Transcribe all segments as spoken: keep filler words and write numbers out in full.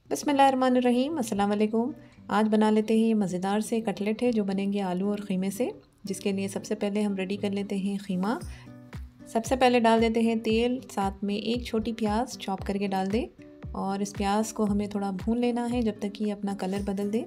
बिस्मिल्लाहिर्रहमानिर्रहीम, अस्सलाम वालेकुम। आज बना लेते हैं ये मज़ेदार से कटलेट है जो बनेंगे आलू और ख़ीमे से। जिसके लिए सबसे पहले हम रेडी कर लेते हैं ख़ीमा। सबसे पहले डाल देते हैं तेल, साथ में एक छोटी प्याज चॉप करके डाल दें और इस प्याज को हमें थोड़ा भून लेना है जब तक कि अपना कलर बदल दे।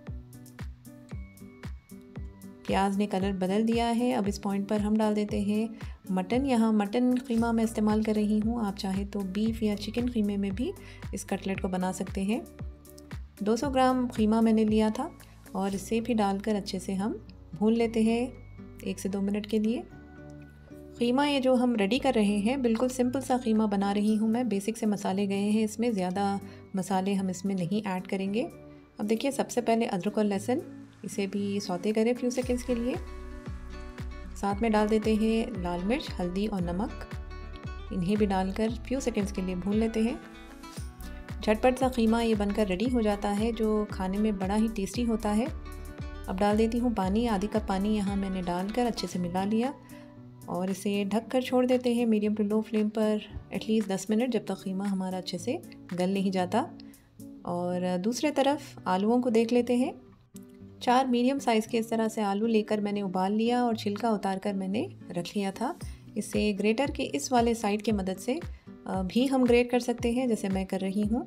प्याज ने कलर बदल दिया है। अब इस पॉइंट पर हम डाल देते हैं मटन। यहाँ मटन ख़ीमा मैं इस्तेमाल कर रही हूँ, आप चाहे तो बीफ या चिकन ख़ीमे में भी इस कटलेट को बना सकते हैं। दो सौ ग्राम ख़ीमा मैंने लिया था और इसे भी डालकर अच्छे से हम भून लेते हैं एक से दो मिनट के लिए। ख़ीमा ये जो हम रेडी कर रहे हैं बिल्कुल सिंपल सा ख़ीमा बना रही हूँ मैं। बेसिक से मसाले गए हैं इसमें, ज़्यादा मसाले हम इसमें नहीं ऐड करेंगे। अब देखिए, सबसे पहले अदरक और लहसुन इसे भी सौते करें फ्यू सेकेंड्स के लिए। साथ में डाल देते हैं लाल मिर्च, हल्दी और नमक। इन्हें भी डालकर फ्यू सेकेंड्स के लिए भून लेते हैं। झटपट सा ख़ीमा ये बनकर रेडी हो जाता है जो खाने में बड़ा ही टेस्टी होता है। अब डाल देती हूँ पानी। आधी कप पानी यहाँ मैंने डालकर अच्छे से मिला लिया और इसे ढक कर छोड़ देते हैं मीडियम टू लो फ्लेम पर एटलीस्ट दस मिनट, जब तक ख़ीमा हमारा अच्छे से गल नहीं जाता। और दूसरे तरफ आलूओं को देख लेते हैं। चार मीडियम साइज़ के इस तरह से आलू लेकर मैंने उबाल लिया और छिलका उतार कर मैंने रख लिया था। इसे ग्रेटर के इस वाले साइड की मदद से भी हम ग्रेट कर सकते हैं, जैसे मैं कर रही हूँ,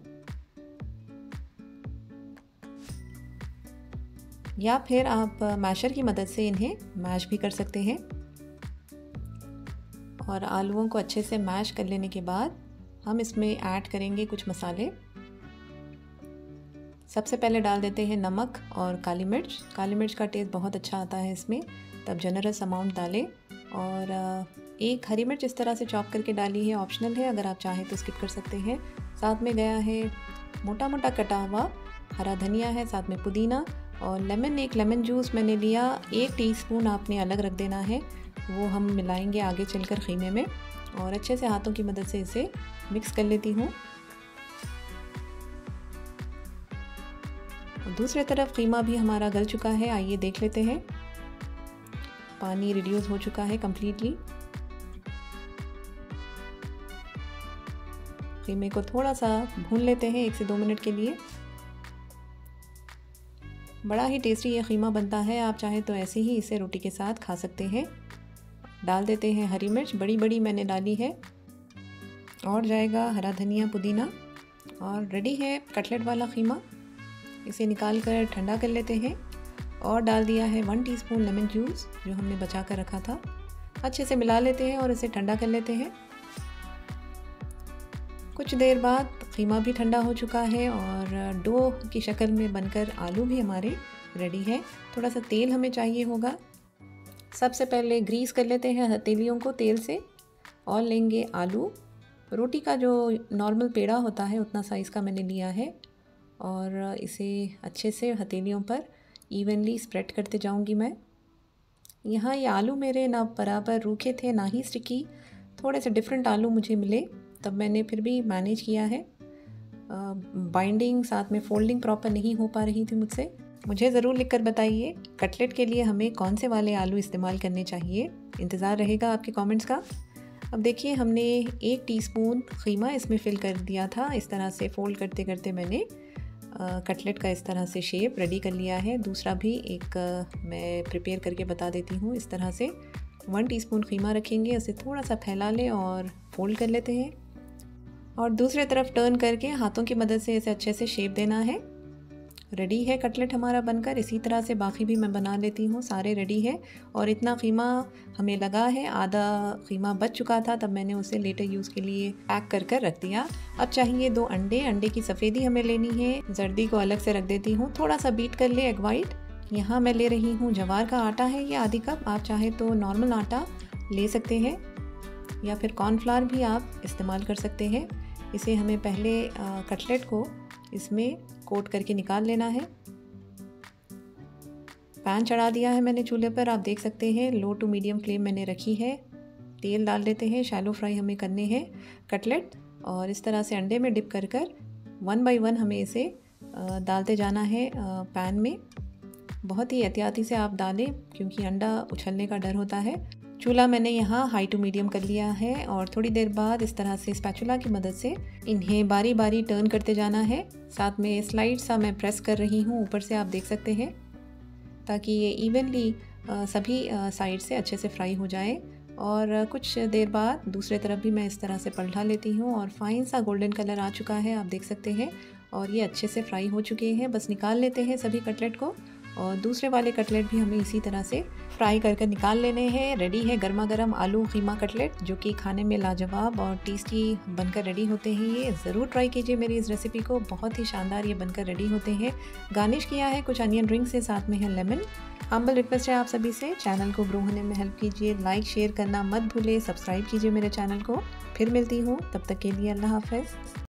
या फिर आप मैशर की मदद से इन्हें मैश भी कर सकते हैं। और आलूओं को अच्छे से मैश कर लेने के बाद हम इसमें ऐड करेंगे कुछ मसाले। सबसे पहले डाल देते हैं नमक और काली मिर्च। काली मिर्च का टेस्ट बहुत अच्छा आता है इसमें, तब जनरस अमाउंट डालें। और एक हरी मिर्च इस तरह से चॉप करके डाली है, ऑप्शनल है, अगर आप चाहें तो स्किप कर सकते हैं। साथ में गया है मोटा मोटा कटा हुआ हरा धनिया है, साथ में पुदीना और लेमन। एक लेमन जूस मैंने लिया, एक टीस्पून आपने अलग रख देना है, वो हम मिलाएंगे आगे चलकर ख़ीमे में। और अच्छे से हाथों की मदद से इसे मिक्स कर लेती हूँ। दूसरे तरफ ख़ीमा भी हमारा गल चुका है, आइए देख लेते हैं। पानी रिड्यूस हो चुका है कम्प्लीटली। ख़ीमे को थोड़ा सा भून लेते हैं एक से दो मिनट के लिए। बड़ा ही टेस्टी ये ख़ीमा बनता है, आप चाहे तो ऐसे ही इसे रोटी के साथ खा सकते हैं। डाल देते हैं हरी मिर्च, बड़ी बड़ी मैंने डाली है, और जाएगा हरा धनिया, पुदीना, और रेडी है कटलेट वाला ख़ीमा। इसे निकाल कर ठंडा कर लेते हैं और डाल दिया है वन टीस्पून लेमन जूस जो हमने बचा कर रखा था। अच्छे से मिला लेते हैं और इसे ठंडा कर लेते हैं। कुछ देर बाद ख़ीमा भी ठंडा हो चुका है और डो की शक्ल में बनकर आलू भी हमारे रेडी है। थोड़ा सा तेल हमें चाहिए होगा। सबसे पहले ग्रीस कर लेते हैं हथेलियों को तेल से और लेंगे आलू। रोटी का जो नॉर्मल पेड़ा होता है उतना साइज़ का मैंने लिया है और इसे अच्छे से हथेलियों पर इवनली स्प्रेड करते जाऊंगी मैं। यहाँ ये आलू मेरे ना बराबर रूखे थे ना ही स्टिकी, थोड़े से डिफरेंट आलू मुझे मिले, तब मैंने फिर भी मैनेज किया है। बाइंडिंग साथ में फोल्डिंग प्रॉपर नहीं हो पा रही थी मुझसे। मुझे ज़रूर लिखकर बताइए कटलेट के लिए हमें कौन से वाले आलू इस्तेमाल करने चाहिए, इंतज़ार रहेगा आपके कमेंट्स का। अब देखिए, हमने एक टीस्पून ख़ीमा इसमें फ़िल कर दिया था। इस तरह से फ़ोल्ड करते करते मैंने कटलेट का इस तरह से शेप रेडी कर लिया है। दूसरा भी एक मैं प्रिपेयर करके बता देती हूँ। इस तरह से वन टीस्पून ख़ीमा रखेंगे, उसे थोड़ा सा फैला लें और फोल्ड कर लेते हैं और दूसरे तरफ टर्न करके हाथों की मदद से इसे अच्छे से शेप देना है। रेडी है कटलेट हमारा बनकर। इसी तरह से बाकी भी मैं बना लेती हूँ, सारे रेडी है। और इतना ख़ीमा हमें लगा है, आधा ख़ीमा बच चुका था, तब मैंने उसे लेटर यूज़ के लिए पैक कर कर रख दिया। अब चाहिए दो अंडे। अंडे की सफ़ेदी हमें लेनी है, जर्दी को अलग से रख देती हूँ। थोड़ा सा बीट कर ले एग वाइट। यहाँ मैं ले रही हूँ जवार का आटा है ये आधी कप, आप चाहे तो नॉर्मल आटा ले सकते हैं या फिर कॉर्नफ्लावर भी आप इस्तेमाल कर सकते हैं। इसे हमें पहले कटलेट को इसमें कोट करके निकाल लेना है। पैन चढ़ा दिया है मैंने चूल्हे पर, आप देख सकते हैं लो टू मीडियम फ्लेम मैंने रखी है। तेल डाल देते हैं, शैलो फ्राई हमें करने हैं कटलेट, और इस तरह से अंडे में डिप कर कर वन बाय वन हमें इसे डालते जाना है पैन में। बहुत ही एहतियाती से आप डालें क्योंकि अंडा उछलने का डर होता है। चूल्हा मैंने यहाँ हाई टू मीडियम कर लिया है और थोड़ी देर बाद इस तरह से स्पैचुला की मदद से इन्हें बारी बारी टर्न करते जाना है। साथ में स्लाइड सा मैं प्रेस कर रही हूँ ऊपर से, आप देख सकते हैं, ताकि ये इवनली सभी साइड से अच्छे से फ्राई हो जाए। और कुछ देर बाद दूसरे तरफ भी मैं इस तरह से पलटा लेती हूँ और फाइन सा गोल्डन कलर आ चुका है, आप देख सकते हैं। और ये अच्छे से फ्राई हो चुके हैं। बस निकाल लेते हैं सभी कटलेट को और दूसरे वाले कटलेट भी हमें इसी तरह से फ्राई करके निकाल लेने हैं। रेडी है गर्मा गर्म आलू कीमा कटलेट, जो कि खाने में लाजवाब और टेस्टी बनकर रेडी होते हैं। ये ज़रूर ट्राई कीजिए मेरी इस रेसिपी को, बहुत ही शानदार ये बनकर रेडी होते हैं। गार्निश किया है कुछ अनियन रिंग से, साथ में है लेमन। हम्बल रिक्वेस्ट है आप सभी से, चैनल को ग्रो होने में हेल्प कीजिए, लाइक शेयर करना मत भूलिए, सब्सक्राइब कीजिए मेरे चैनल को। फिर मिलती हूँ, तब तक के लिए अल्लाह हाफ़िज़।